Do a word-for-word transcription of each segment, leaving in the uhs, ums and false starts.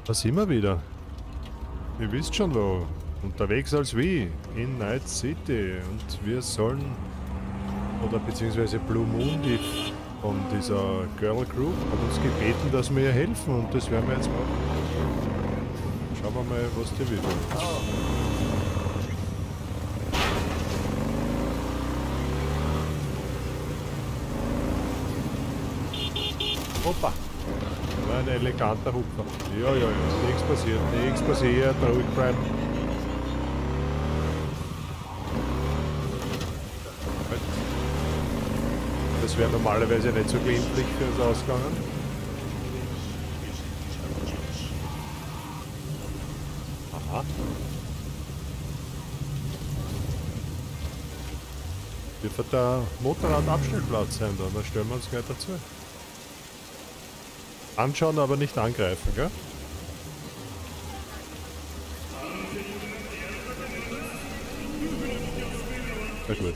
Da sind wir wieder. Ihr wisst schon wo. Unterwegs als wie. In Night City. Und wir sollen, oder beziehungsweise Blue Moon, die von dieser Girl Group, hat uns gebeten, dass wir ihr helfen. Und das werden wir jetzt machen. Schauen wir mal, was die will. Opa! War ein eleganter Hupfer. Ja, ja, ja. Nichts passiert, nichts passiert. Ruhig bleiben. Das wäre normalerweise nicht so glimpflich für uns ausgegangen. Aha. Dürfte der Motorradabstellplatz sein da, dann stellen wir uns gleich dazu. Anschauen, aber nicht angreifen, gell? Na gut.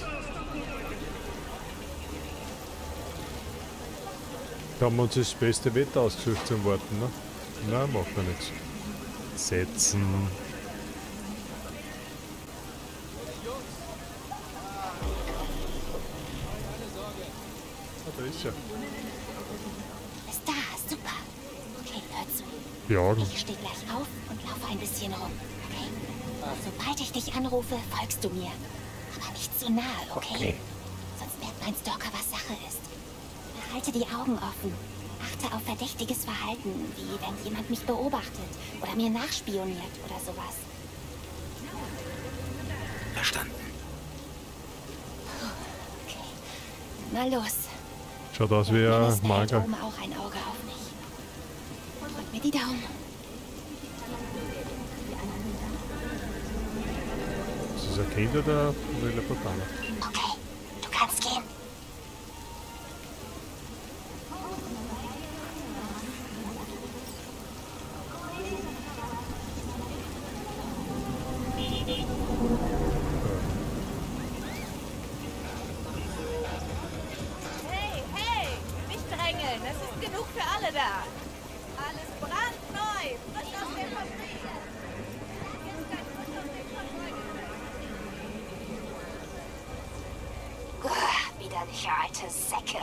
Da haben wir uns das beste Wetter ausgesucht zum Warten, ne? Nein, macht ja nichts. Setzen. Ah, da ist er. Ist da, super. Okay, hör zu. Ja, Ich stehe gleich auf und laufe ein bisschen rum, okay? Sobald ich dich anrufe, folgst du mir. Aber nicht zu nahe, okay? okay. Sonst merkt mein Stalker, was Sache ist. Behalte die Augen offen. Achte auf verdächtiges Verhalten, wie wenn jemand mich beobachtet oder mir nachspioniert oder sowas. Verstanden. Okay, mal los. Schaut aus wie Meines ein behält Manga. oben auch ein Auge auf mich. Drück mir die Daumen. Ist das ein Kind oder eine Leopardane? Okay, du kannst gehen. Hey, hey, nicht drängeln, es ist genug für alle da. Alles brandneu, frisch aus der Fabrik. Uah, widerliche alte Säcke.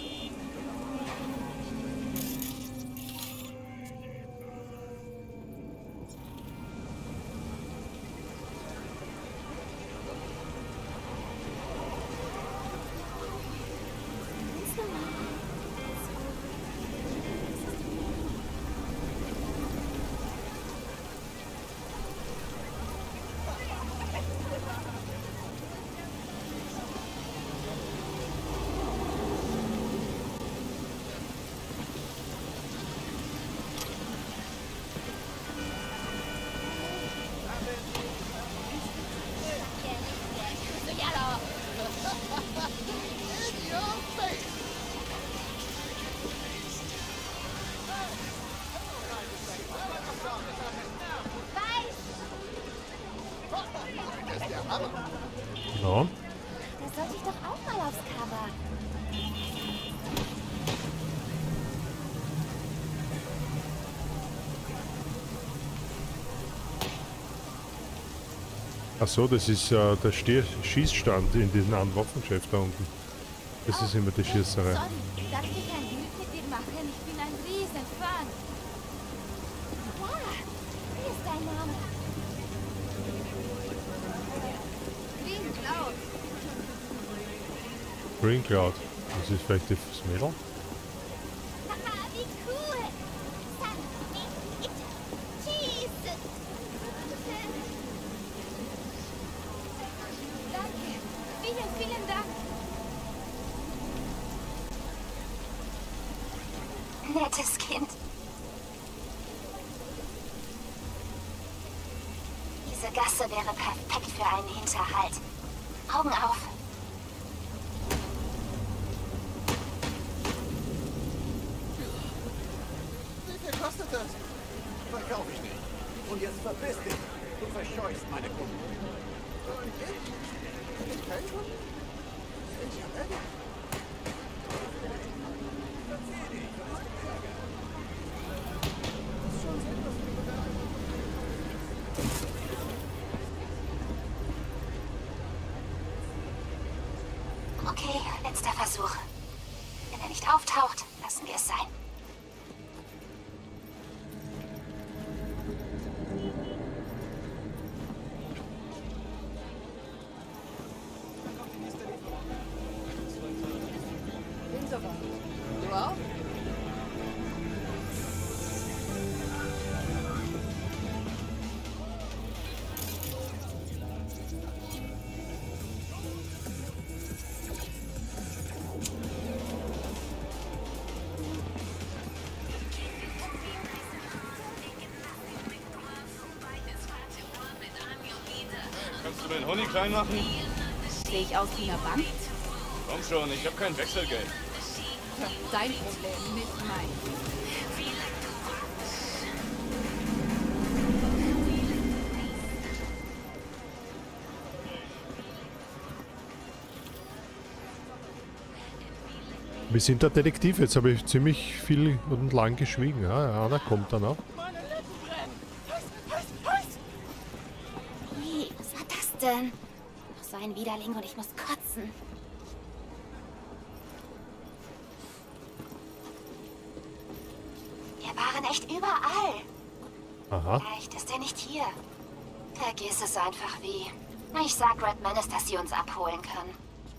Ja. Da sollte ich doch auch mal aufs Cover. Ach so, das ist äh, der Stier Schießstand in diesem einen Waffengeschäft da unten. Das ist immer die Schießerei. Sorry, darf ich ein Bild mit dir machen? Ich bin ein Riesenfan. Ja, wie ist dein Name? Green Cloud. Green Cloud. Das ist vielleicht das Mädel? Haha, wie cool! San, wie, it, cheese! Danke. Vielen, vielen Dank. Nettes Kind. Diese Gasse wäre perfekt für einen Hinterhalt. Augen auf. Wie viel kostet das? Verkauf ich nicht. Und jetzt verpiss dich. Du verscheuchst meine Kunden. Und ich? Ich kein Kunden? Sind ja ready. Verzieh dich. Das ist schon sehr lustig. du meinen Honig klein machen? Sehe ich aus wie eine Bank? Komm schon, ich habe kein Wechselgeld. Ja, dein Problem, nicht mein. Wir sind der Detektiv, jetzt habe ich ziemlich viel und lang geschwiegen. Ja, Anna kommt dann auch. Meine Lippen brennen! Heiß, heiß, heiß! Ui, was war das denn? Noch so ein Widerling und ich muss kotzen. Wir waren echt überall. Aha. Echt, ist er nicht hier? Vergiss es einfach wie. Ich sag Red Menace, dass sie uns abholen kann.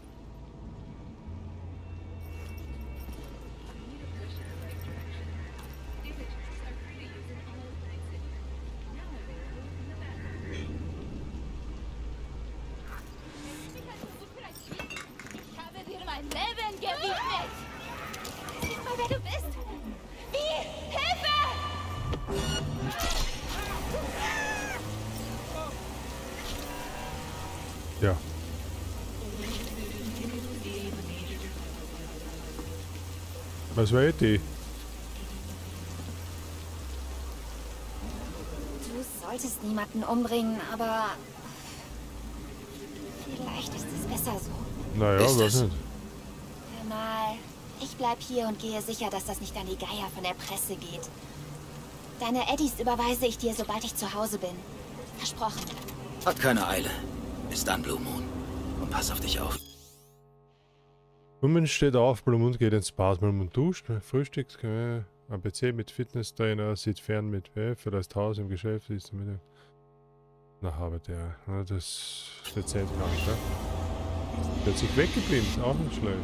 Ich habe dir mein Leben gewidmet! Sag mal, wer du bist. Wie? Hilfe! Ja. Was war die? Du solltest niemanden umbringen, aber vielleicht ist es besser so. Naja, Ist weiß es? nicht. Hör mal, ich bleib hier und gehe sicher, dass das nicht an die Geier von der Presse geht. Deine Eddies überweise ich dir, sobald ich zu Hause bin. Versprochen. Hat keine Eile. Bis dann, Blue Moon. Und pass auf dich auf. Blue Moon steht auf, Blue Moon geht ins Bad, Blue Moon duscht, frühstückt, äh, A B C mit Fitnesstrainer, sieht fern mit äh, verlässt Haus im Geschäft, ist Mittag. Nach Arbeit, ja. Ja, das ist dezent krank, ja. Der hat sich weggeblieben, ist auch nicht schlecht.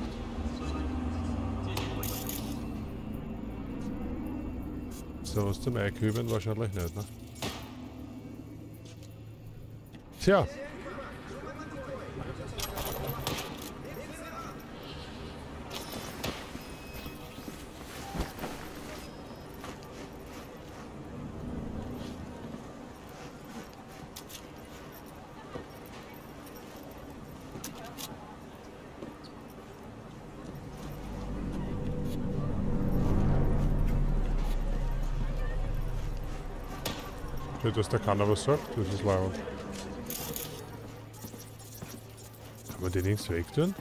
So was zum Einkübeln wahrscheinlich nicht, ne? Tja. Schön, dass da keiner was sagt, das ist laut. Kann man die links wegtun?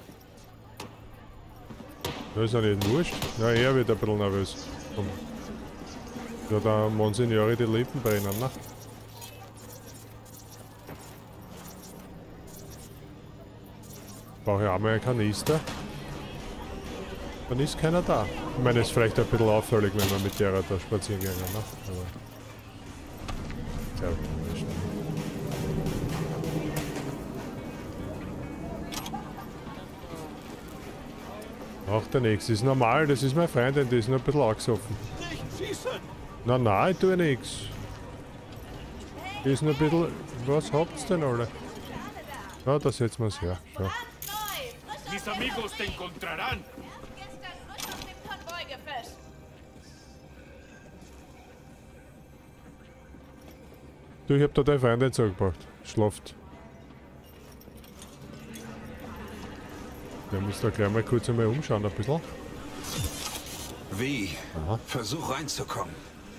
Das ist ja nicht wurscht. Ja, er wird ein bisschen nervös. Komm. Ja, da Monsignore die Lippen brennen, ne? Brauche ich auch mal einen Kanister. Dann ist keiner da. Ich meine, es ist vielleicht ein bisschen auffällig, wenn wir mit der da spazieren gehen, ne? Aber ja, wurscht. Auch der nächste ist normal, das ist meine Freundin, die ist nur ein bisschen angesoffen. Nicht schießen! Na nein, ich tue nichts. Die ist nur ein bisschen. Was habt's denn alle? Ja, da setzen wir es her. Schau. Mis amigos te encontrarán. Gestern frisch aus dem Konvoi gefischt. Du, ich hab da deine Freundin zugebracht. Schlaft. Wir müssen da gleich mal kurz einmal umschauen, ein bisschen. Wie? Aha. Versuch reinzukommen.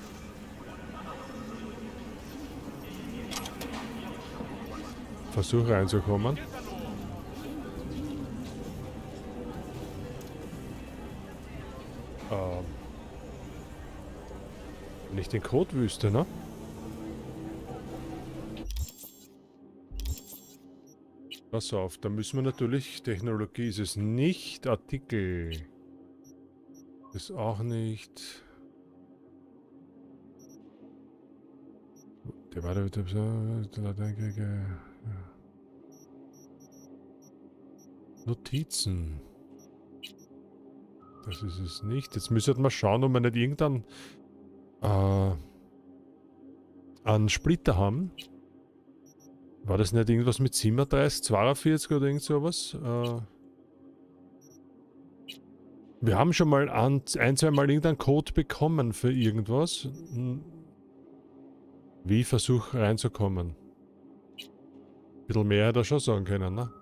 Versuch reinzukommen. Ähm. Wenn ich den Code wüsste, ne? Pass auf, da müssen wir natürlich, Technologie ist es nicht, Artikel ist auch nicht. Der war da wieder so, Notizen. Das ist es nicht. Jetzt müssen wir schauen, ob wir nicht irgendeinen äh, einen Splitter haben. War das nicht irgendwas mit siebenunddreißig, zweiundvierzig oder irgend sowas? Äh, wir haben schon mal ein, ein zwei Mal irgendeinen Code bekommen für irgendwas. Wie Versuch reinzukommen? Ein bisschen mehr hätte er schon sagen können, ne?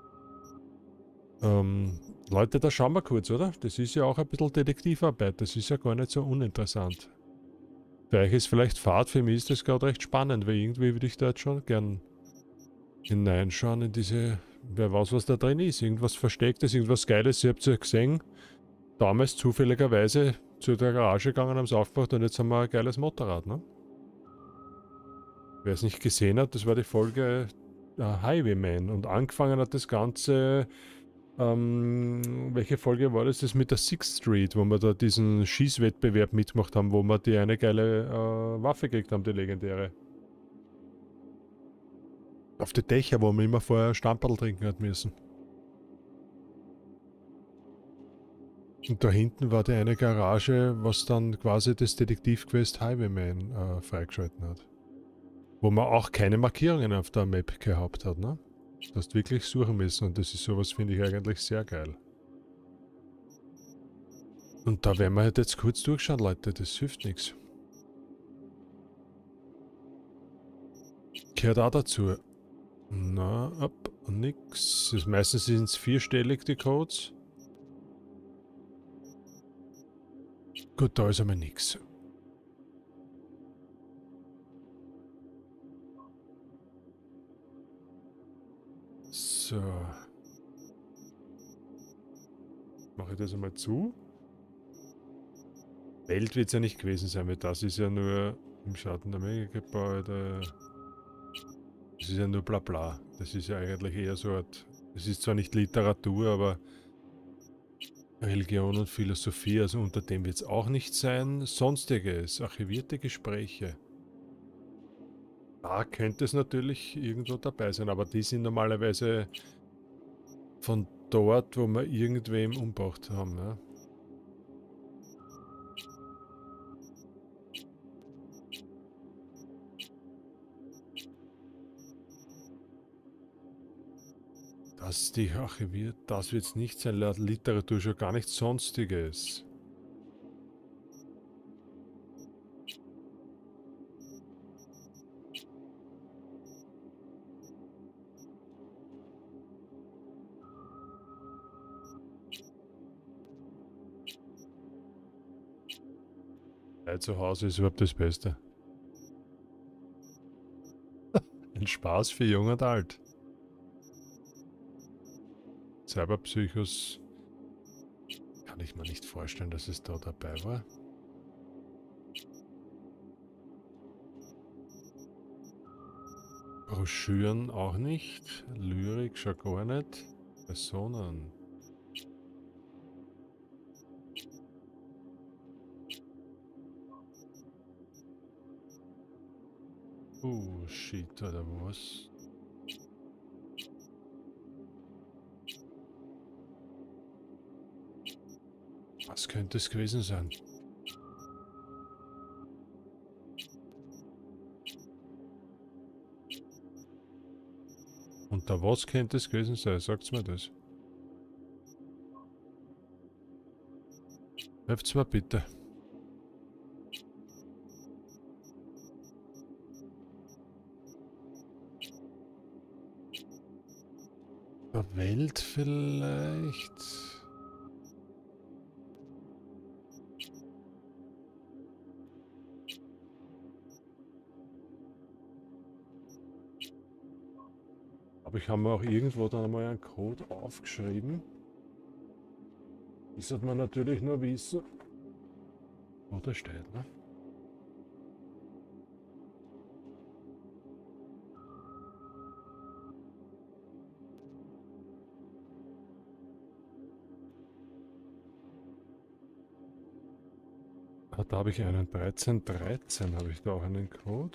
Ähm, Leute, da schauen wir kurz, oder? Das ist ja auch ein bisschen Detektivarbeit. Das ist ja gar nicht so uninteressant. Für euch ist vielleicht Fahrt, für mich ist das gerade recht spannend, weil irgendwie würde ich da jetzt schon gern hineinschauen in diese... Wer weiß, was da drin ist. Irgendwas Verstecktes, irgendwas Geiles. Ihr habt es ja gesehen, damals zufälligerweise zu der Garage gegangen, haben es aufgebracht und jetzt haben wir ein geiles Motorrad, ne? Wer es nicht gesehen hat, das war die Folge äh, Highwayman und angefangen hat das Ganze... Ähm, welche Folge war das? Das mit der Sixth Street, wo wir da diesen Schießwettbewerb mitgemacht haben, wo wir die eine geile äh, Waffe gekriegt haben, die legendäre. Auf die Dächer, wo man immer vorher Stamperl trinken hat müssen. Und da hinten war die eine Garage, was dann quasi das Detektivquest Highwayman äh, freigeschalten hat. Wo man auch keine Markierungen auf der Map gehabt hat, ne? Du hast wirklich suchen müssen und das ist sowas, finde ich eigentlich sehr geil. Und da werden wir halt jetzt kurz durchschauen, Leute, das hilft nichts. Gehört auch dazu. Na, ab, nix. Das meistens sind es vierstellig, die Codes. Gut, da ist einmal nix. So. Mache ich das einmal zu. Welt wird es ja nicht gewesen sein, weil das ist ja nur im Schatten der Megagebäude. Das ist ja nur bla bla. Das ist ja eigentlich eher so eine... Es ist zwar nicht Literatur, aber Religion und Philosophie, also unter dem wird es auch nicht sein. Sonstiges, archivierte Gespräche. Da könnte es natürlich irgendwo dabei sein, aber die sind normalerweise von dort, wo wir irgendwem umgebracht haben. Ja. Das die archiviert, das wird es nicht sein, laut Literatur schon gar nichts Sonstiges. Zu Hause ist überhaupt das Beste. Ein Spaß für Jung und Alt. Cyberpsychos kann ich mir nicht vorstellen, dass es da dabei war. Broschüren auch nicht. Lyrik schon gar nicht. Personen. Oh shit, oder was? Was könnte es gewesen sein? Und da was könnte es gewesen sein? Sagt's mir das. Helft's mir bitte. Der Welt vielleicht? Aber ich habe mir auch irgendwo dann einmal einen Code aufgeschrieben. Das sollte man natürlich nur wissen, wo der steht, ne? Ah, da habe ich einen dreizehn dreizehn, habe ich da auch einen Code.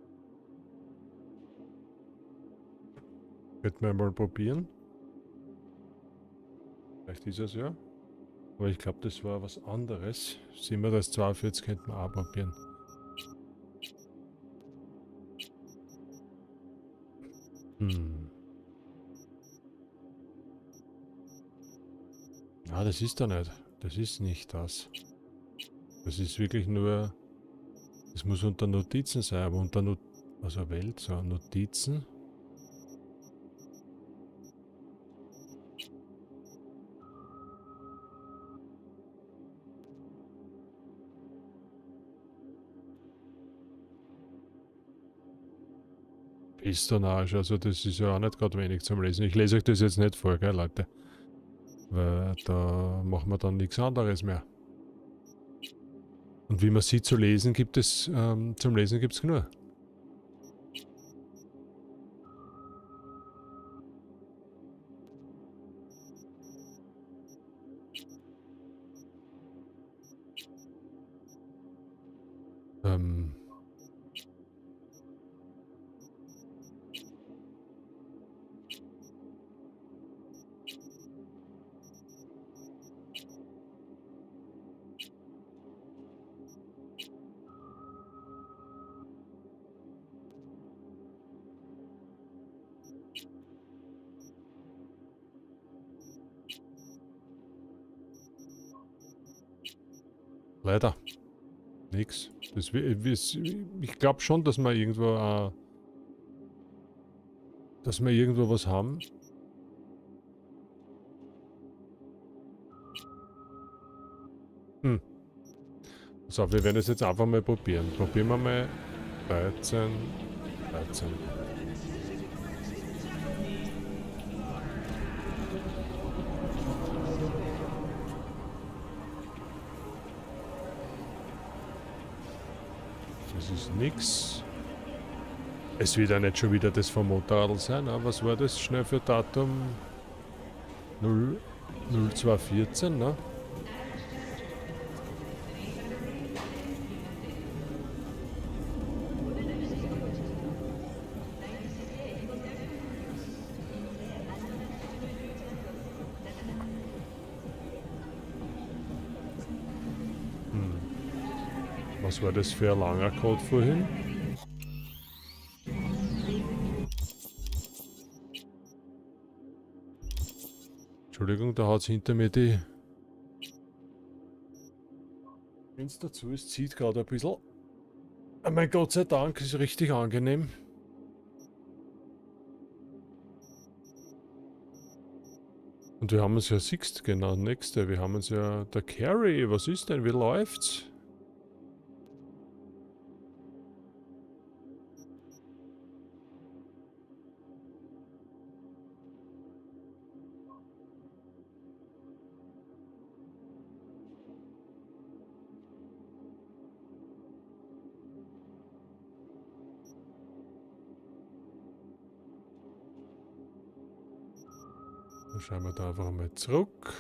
Könnten wir mal probieren. Vielleicht ist es ja. Aber ich glaube, das war was anderes. Sehen wir das zweiundvierzig, könnten wir auch probieren. Hm. Ah, das ist da nicht. Das ist nicht das. Das ist wirklich nur... Es muss unter Notizen sein, aber unter Not also Welt, so Notizen. Pistonage, also das ist ja auch nicht gerade wenig zum Lesen. Ich lese euch das jetzt nicht vor, gell, Leute? Weil da machen wir dann nichts anderes mehr. Und wie man sieht, zu lesen gibt es, ähm, zum Lesen gibt es genug. Ähm... Leider. Nix. Das, ich glaube schon, dass wir irgendwo äh, dass wir irgendwo was haben. Hm. So, wir werden es jetzt einfach mal probieren. Probieren wir mal dreizehn. dreizehn. Das ist nix. Es wird ja nicht schon wieder das vom Motorrad sein. Ne? Was war das schnell für Datum? null zwei vierzehn, ne? Was war das für ein langer Code vorhin? Entschuldigung, da hat es hinter mir die... Wenn es dazu ist, zieht gerade ein bisschen. Aber mein Gott sei Dank, ist richtig angenehm. Und wir haben uns ja Sixt genannt, nächste. Wir haben uns ja... Der Carry, was ist denn? Wie läuft's? Schauen wir da einfach mal zurück.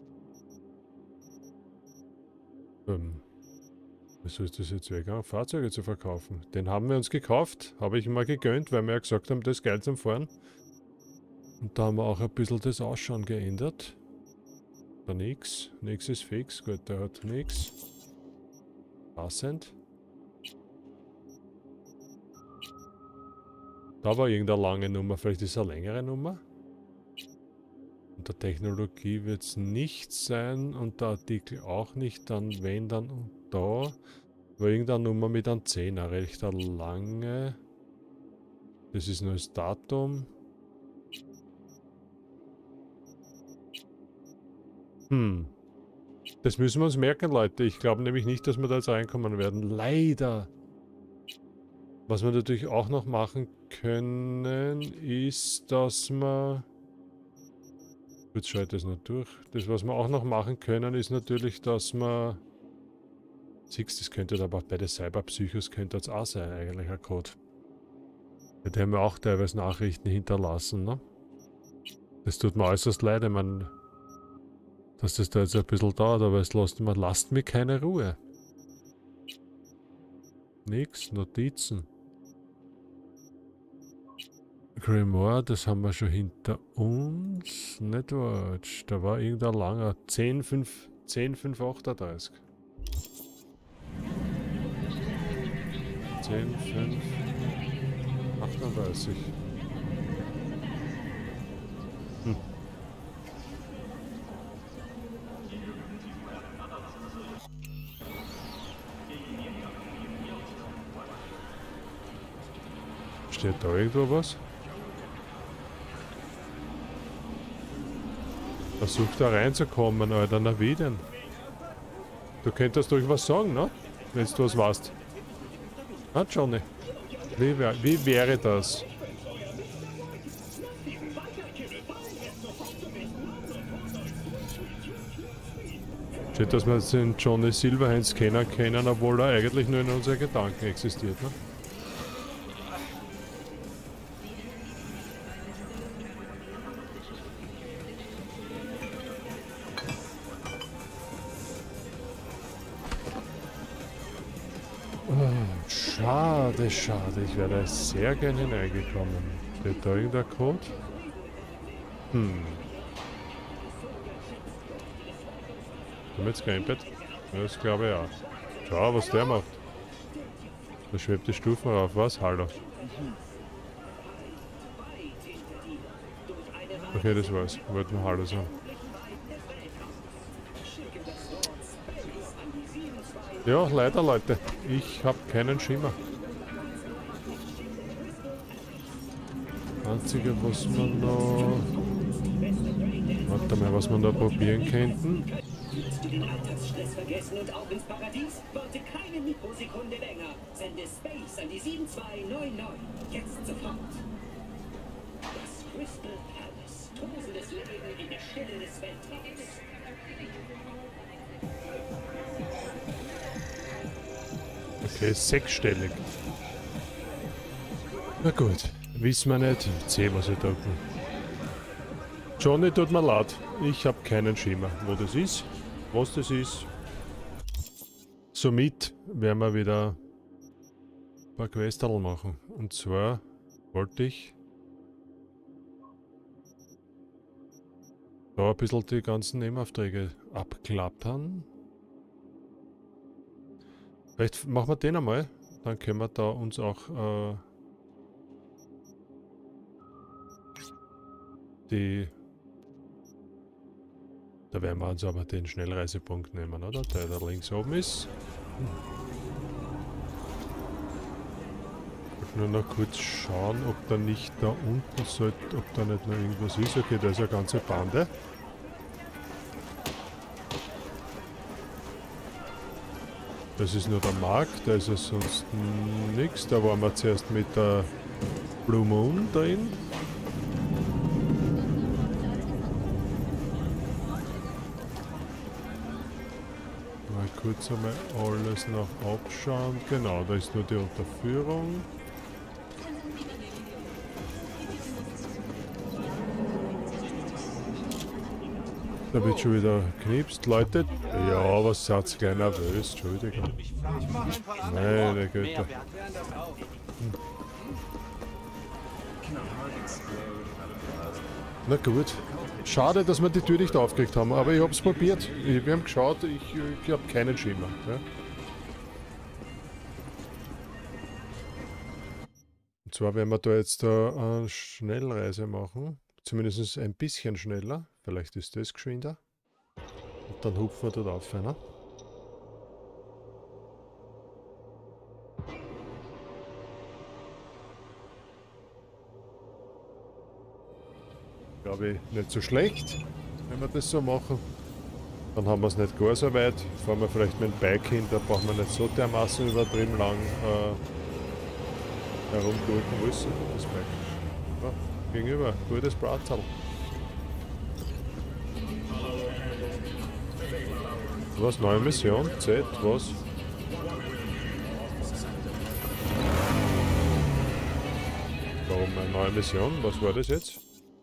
Ähm, wieso ist das jetzt weggegangen? Fahrzeuge zu verkaufen. Den haben wir uns gekauft. Habe ich mal gegönnt, weil wir ja gesagt haben, das ist geil zum Fahren. Und da haben wir auch ein bisschen das Ausschauen geändert. Da nix. Nix ist fix. Gut, der hat nix. Passend. Da war irgendeine lange Nummer. Vielleicht ist es eine längere Nummer. Und der Technologie wird es nicht sein und der Artikel auch nicht, dann wenn, dann und da. War irgendeine Nummer mit einem Zehner, recht eine lange. Das ist nur das Datum. Hm. Das müssen wir uns merken, Leute. Ich glaube nämlich nicht, dass wir da jetzt reinkommen werden. Leider. Was wir natürlich auch noch machen können, ist, dass wir... Jetzt schalte ich das noch durch. Das, was wir auch noch machen können, ist natürlich, dass wir... Siehst, das könnte aber bei den Cyberpsychos könnte das auch sein, eigentlich ein Code. Da haben wir auch teilweise Nachrichten hinterlassen, ne? Das tut mir äußerst leid, ich meine, dass das da jetzt ein bisschen dauert, aber es lässt mir, lasst mir keine Ruhe. Nix, Notizen. Grimoire, das haben wir schon hinter uns. Netwatch, da war irgendein langer. zehn fünf achtunddreißig. zehn fünf achtunddreißig. Hm. Steht da irgendwo was? Versuch da reinzukommen, Alter, na wie denn? Du könntest doch was sagen, ne? Wenn du was weißt. Ah, Johnny. Wie, wär, wie wäre das? Steht, dass wir jetzt den Johnny Silverhands kennen können, obwohl er eigentlich nur in unseren Gedanken existiert, ne? Oh, schade, schade. Ich wäre sehr gerne hineingekommen. Steht da irgendein Code? Hm. Haben wir jetzt geämpft? Ja, das glaube ich auch. Schau, was der macht. Da schwebt die Stufen rauf. Was? Hallo. Okay, das war's. Ich wollte nur Hallo sagen. Ja, leider, Leute. Ich habe keinen Schimmer. Einzige, was wir noch... Warte mal, was wir da probieren könnten. Du den Alltagsstress vergessen und auch ins Paradies? Warte keine Mikrosekunde länger. Sende Space an die sieben zwei neun neun. Jetzt sofort. Das Crystal Palace. Tosendes Leben in der Stille des Weltraums. Okay, sechsstellig. Na gut, wissen wir nicht. Ich sehe, was ich da bin. Johnny, tut mir leid. Ich habe keinen Schimmer, wo das ist, was das ist. Somit werden wir wieder ein paar Questerl machen. Und zwar wollte ich da ein bisschen die ganzen Nebenaufträge abklappern. Vielleicht machen wir den einmal, dann können wir da uns auch äh, die... Da werden wir uns aber den Schnellreisepunkt nehmen, oder? Der da links oben ist. Ich wollte nur noch kurz schauen, ob da nicht da unten sollte, ob da nicht noch irgendwas ist. Okay, da ist eine ganze Bande. Das ist nur der Markt, da ist ja sonst nichts. Da waren wir zuerst mit der Blue Moon drin. Mal kurz einmal alles noch abschauen. Genau, da ist nur die Unterführung. Da wird schon wieder knipst. Leute, ja, was seid ihr gleich nervös? Entschuldigung. Meine Güte. Hm. Na gut. Schade, dass wir die Tür nicht aufgekriegt haben, aber ich habe es probiert. Ich, wir haben geschaut, ich, ich habe keinen Schimmer. Ja. Und zwar werden wir da jetzt eine Schnellreise machen. Zumindest ein bisschen schneller. Vielleicht ist das geschwinder. Und dann hupfen wir dort auf, ne? Glaube ich nicht so schlecht, wenn wir das so machen. Dann haben wir es nicht gar so weit. Fahren wir vielleicht mit dem Bike hin, da brauchen wir nicht so dermaßen übertrieben lang äh, herumgurken müssen. Das Bike. Ja, gegenüber, gutes Bratzal. Was? Neue Mission? Z? Was? Warum eine neue Mission? Was war das jetzt?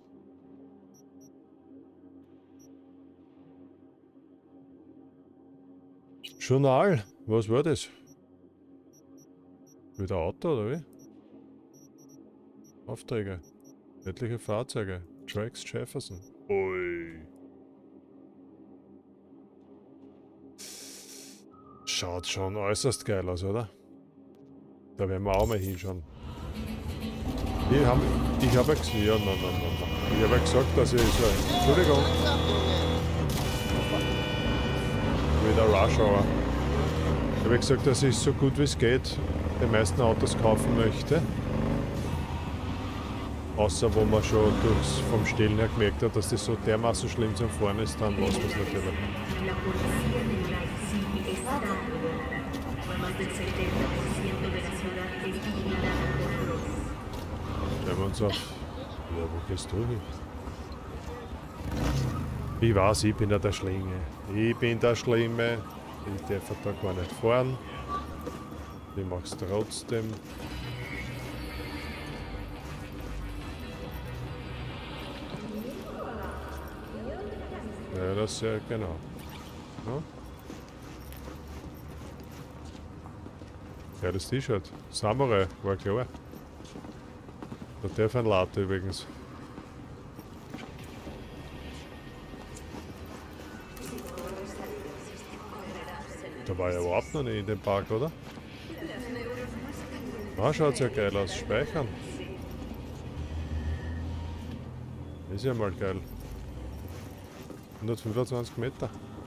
Journal? Was war das? Wieder Auto oder wie? Aufträge. Etliche Fahrzeuge. Trax Jefferson. Ui. Schaut schon äußerst geil aus, oder? Da werden wir auch mal hinschauen. Ich habe ich hab ja gesagt, ja, nein, nein, nein. Ich habe ja gesagt, dass ich so... Entschuldigung. Wieder Rush Hour. Ich habe ja gesagt, dass ich so gut wie es geht die meisten Autos kaufen möchte. Außer wo man schon durchs, vom Stehlen her gemerkt hat, dass das so dermaßen schlimm zum Fahren ist, dann lassen wir es natürlich. Schreiben wir uns auf. Ja, wo gehst du hin? Ich weiß, ich bin ja der Schlinge. Ich bin der Schlimme. Ich darf da gar nicht fahren. Ich mach's trotzdem. Ja, das ist ja genau. Ja, ja, das T-Shirt. Samurai, war klar. Da darf ein Latte übrigens. Da war ja überhaupt noch nicht in dem Park, oder? Ah, schaut ja geil aus. Speichern. Ist ja mal geil. hundertfünfundzwanzig Meter.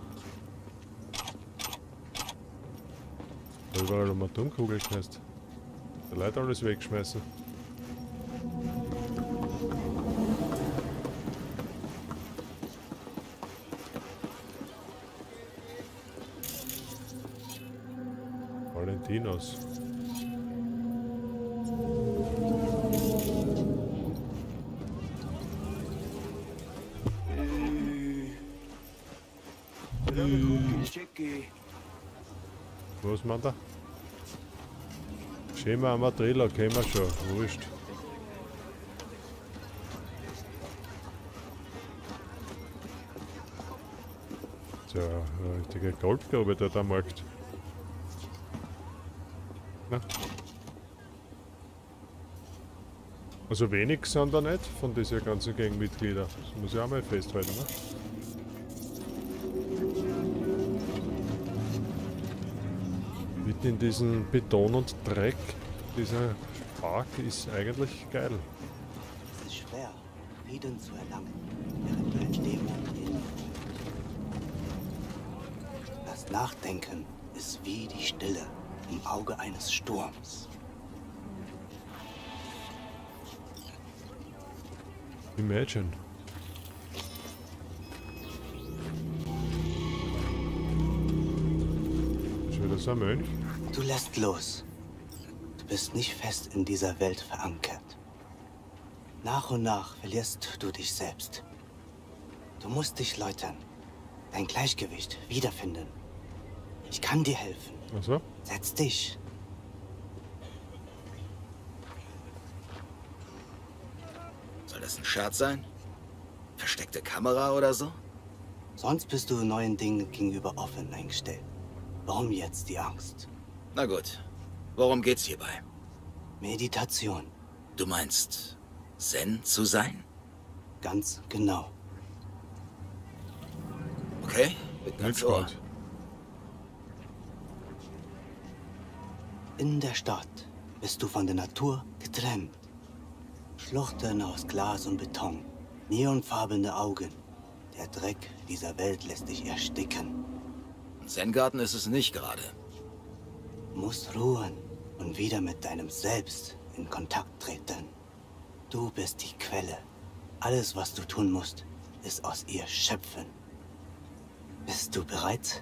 Da überall um eine Atomkugel geschmeißt. Die Leute alles wegschmeißen. Valentinos. Was meint er? Schema am Trailer, kennen wir schon, wurscht. Tja, eine richtige Goldgrube dort am Markt. Na? Also wenig sind da nicht von diesen ganzen Gangmitgliedern. Das muss ich auch mal festhalten, ne? Mitten in diesem Beton und Dreck, dieser Park ist eigentlich geil. Es ist schwer, Frieden zu erlangen, während du ein Leben lang. Das Nachdenken ist wie die Stille im Auge eines Sturms. Imagine. Ist wieder so ein Mönch? Du lässt los. Du bist nicht fest in dieser Welt verankert. Nach und nach verlierst du dich selbst. Du musst dich läutern, dein Gleichgewicht wiederfinden. Ich kann dir helfen. Ach so? Setz dich. Soll das ein Scherz sein? Versteckte Kamera oder so? Sonst bist du neuen Dingen gegenüber offen eingestellt. Warum jetzt die Angst? Na gut. Worum geht's hierbei? Meditation. Du meinst, Zen zu sein? Ganz genau. Okay, bin ganz ohr. Entspannt. In der Stadt bist du von der Natur getrennt. Schluchten aus Glas und Beton, neonfarbene Augen. Der Dreck dieser Welt lässt dich ersticken. Ein Zen-Garten ist es nicht gerade. Musst ruhen und wieder mit deinem Selbst in Kontakt treten. Du bist die Quelle. Alles, was du tun musst, ist aus ihr schöpfen. Bist du bereit?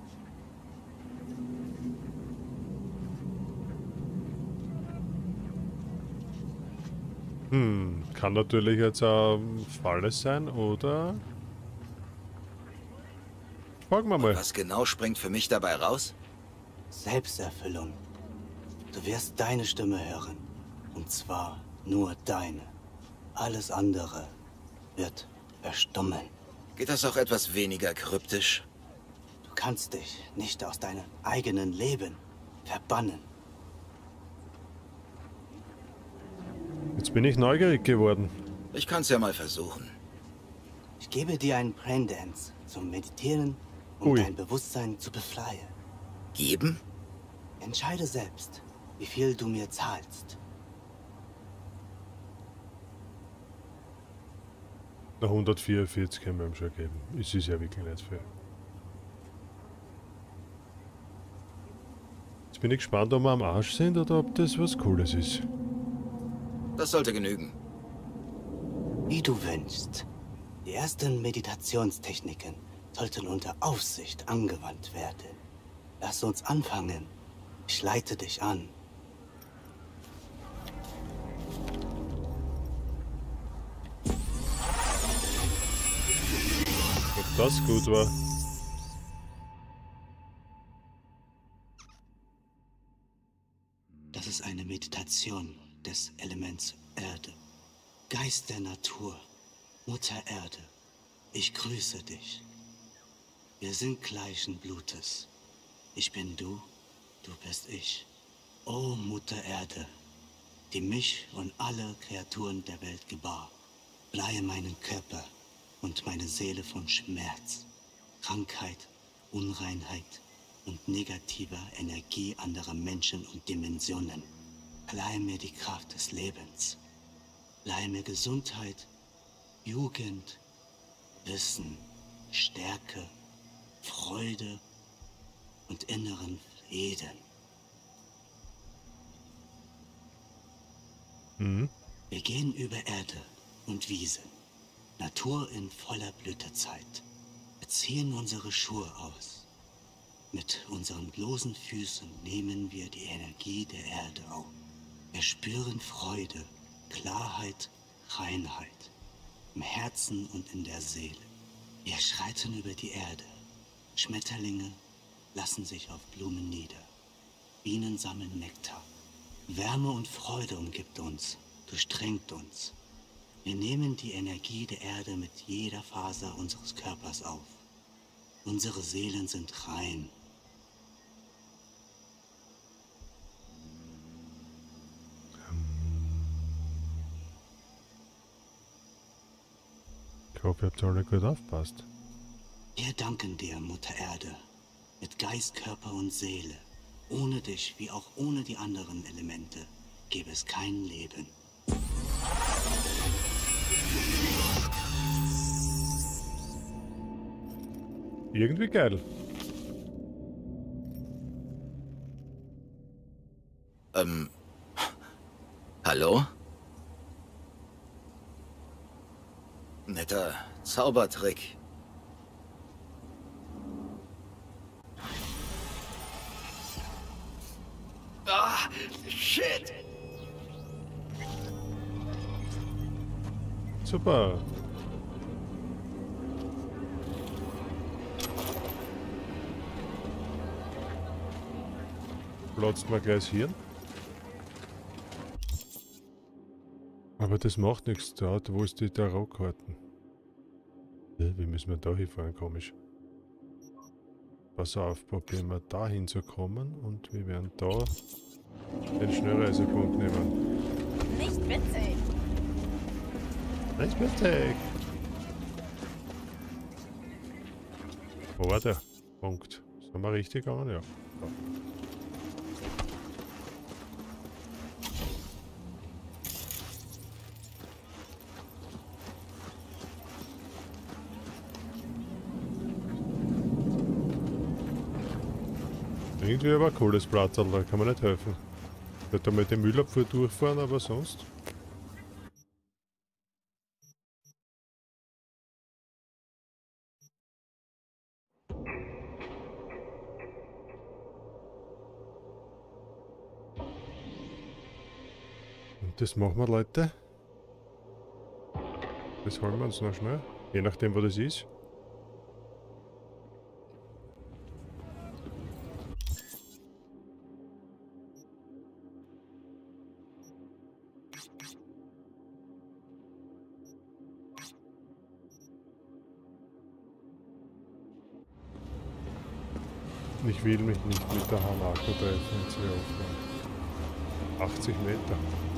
Hm, kann natürlich jetzt auch Falle sein, oder? Fragen wir mal. Was genau springt für mich dabei raus? Selbsterfüllung. Du wirst deine Stimme hören. Und zwar nur deine. Alles andere wird verstummen. Geht das auch etwas weniger kryptisch? Du kannst dich nicht aus deinem eigenen Leben verbannen. Jetzt bin ich neugierig geworden. Ich kann's ja mal versuchen. Ich gebe dir einen Braindance zum Meditieren, um Ui. dein Bewusstsein zu befreien. Geben? Entscheide selbst, wie viel du mir zahlst. Na, hundertvierundvierzig können wir ihm schon geben. Es ist ja wirklich nicht viel. Jetzt bin ich gespannt, ob wir am Arsch sind oder ob das was Cooles ist. Das sollte genügen. Wie du wünschst. Die ersten Meditationstechniken sollten unter Aufsicht angewandt werden. Lass uns anfangen. Ich leite dich an. das gut war. Das ist eine Meditation des Elements Erde. Geist der Natur, Mutter Erde, ich grüße dich. Wir sind gleichen Blutes. Ich bin du, du bist ich. O Mutter Erde, die mich und alle Kreaturen der Welt gebar, bleihe meinen Körper und meine Seele von Schmerz, Krankheit, Unreinheit und negativer Energie anderer Menschen und Dimensionen. Leihe mir die Kraft des Lebens. Leihe mir Gesundheit, Jugend, Wissen, Stärke, Freude und inneren Frieden. Mhm. Wir gehen über Erde und Wiese, Natur in voller Blütezeit. Wir ziehen unsere Schuhe aus. Mit unseren bloßen Füßen nehmen wir die Energie der Erde auf. Wir spüren Freude, Klarheit, Reinheit im Herzen und in der Seele. Wir schreiten über die Erde. Schmetterlinge lassen sich auf Blumen nieder. Bienen sammeln Nektar. Wärme und Freude umgibt uns, durchdringt uns. Wir nehmen die Energie der Erde mit jeder Faser unseres Körpers auf. Unsere Seelen sind rein. Ich hoffe, ihr habt alle gut aufgepasst. Wir danken dir, Mutter Erde, mit Geist, Körper und Seele. Ohne dich, wie auch ohne die anderen Elemente, gäbe es kein Leben. Irgendwie geil. Ähm. Hallo? Netter Zaubertrick. Ah, shit! Super. Platzt mal gleich hier. Aber das macht nichts. Da, wo ist die Tarotkarten? Ja, wie müssen wir da hinfahren? Komisch. Pass auf, probieren wir da hinzukommen und wir werden da den Schnellreisepunkt nehmen. Nicht witzig. Nicht witzig! Wo war der Punkt? Sind wir richtig gegangen? Ja. Da. Irgendwie aber ein cooles Platzl, da kann man nicht helfen. Ich würde da mit dem Müllabfuhr durchfahren, aber sonst. Und das machen wir, Leute. Das holen wir uns noch schnell. Je nachdem, wo das ist. Ich will mich nicht mit der Hanako treffen, jetzt wäre offen. achtzig Meter.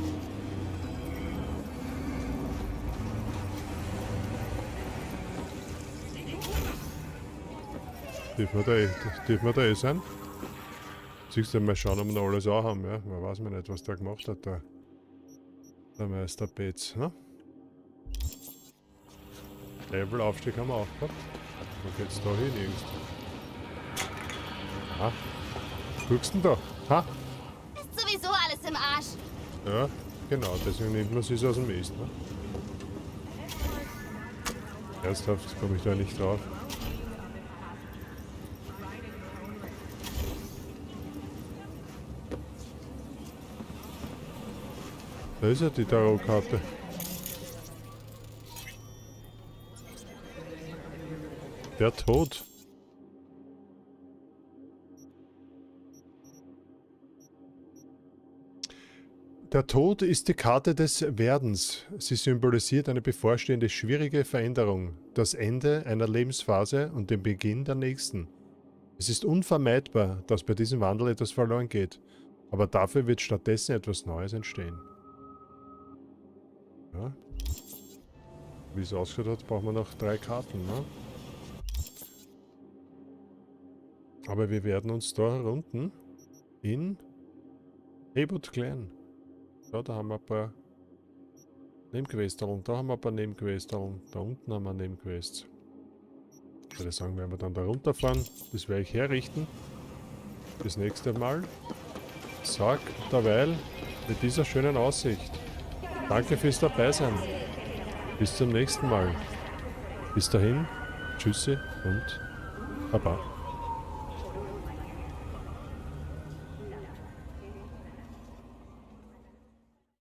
Dürfen wir da eh, dürfen wir da eh sein? Siehst du, mal schauen, ob wir noch alles auch haben, ja? Man weiß man nicht, was der gemacht hat, der, der Meister Betz, ne? Levelaufstieg haben wir auch gehabt. Wo geht's da hin, irgendwie? Ha? Guckst du denn da? Ha? Ist sowieso alles im Arsch. Ja, genau, deswegen nimmt man sich aus dem Mist, ne? Ernsthaft komme ich da nicht drauf. Da ist ja die Tarotkarte. Der Tod. Der Tod ist die Karte des Werdens. Sie symbolisiert eine bevorstehende schwierige Veränderung, das Ende einer Lebensphase und den Beginn der nächsten. Es ist unvermeidbar, dass bei diesem Wandel etwas verloren geht, aber dafür wird stattdessen etwas Neues entstehen. Ja. Wie es ausgeschaut hat, brauchen wir noch drei Karten, ne? Aber wir werden uns da unten in Haywood klären. Ja, da haben wir ein paar Nebenquesterungen. Da haben wir ein paar Nebenquesterungen. Da unten haben wir Nebenquests. Ich würde sagen, werden wir dann da runterfahren. Das werde ich herrichten. Das nächste Mal. Sag derweil mit dieser schönen Aussicht. Danke fürs Dabeisein. Bis zum nächsten Mal. Bis dahin. Tschüssi und Baba.